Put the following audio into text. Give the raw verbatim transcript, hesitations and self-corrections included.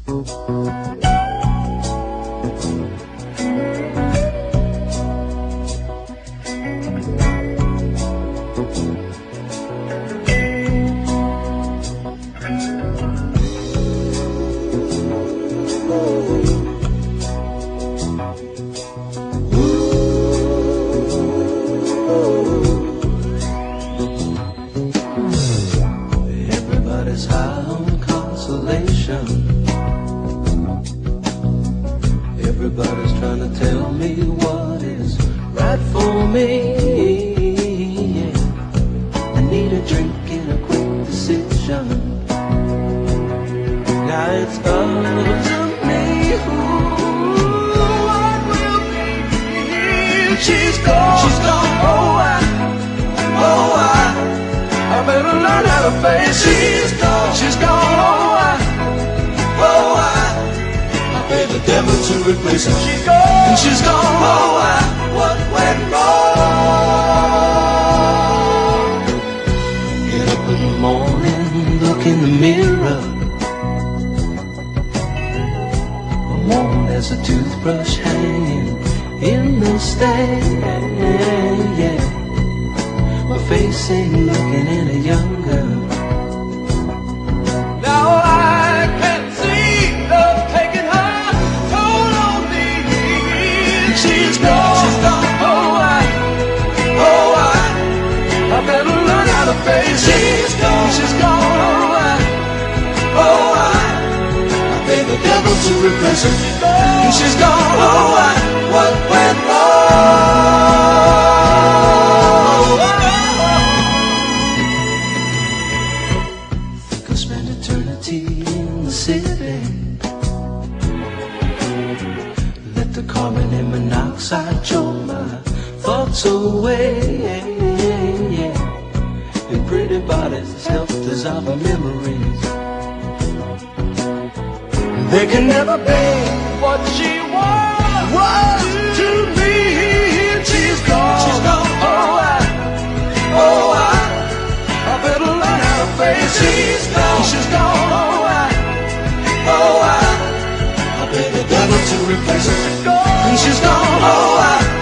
Everybody's high on consolation. Everybody's trying to tell me what is right for me. Yeah. I need a drink and a quick decision. Now it's up to me. Ooh, what will be? She's gone. She's gone. Oh, I, oh, I, I better learn how to face. She's gone. She's gone. Oh, I, oh, I, I pay the devil to replace her. She's gone. And she's gone. Oh, I, what went wrong? Get up in the morning, look in the mirror. Warm as a toothbrush hanging in the stand, yeah. My face ain't looking any younger. Now I can see love taking her toll on me. She's gone, she's gone. Oh, I, oh, I, I better learn how to face. She's gone, she's gone. Oh, I, oh, I, I pay the devil to replace her. And she's gone. Oh, I, what went wrong? Think I'll spend eternity in the city. Let the carbon and monoxide choke my thoughts away. And pretty bodies help dissolve our memories. They can never be what she was, was to me. She's gone. She's gone. Oh, I, oh, I, I better learn how to face. She's gone. She's gone. Oh, I, oh, I, I pay the devil to replace her. She's gone. And she's gone. Oh, I.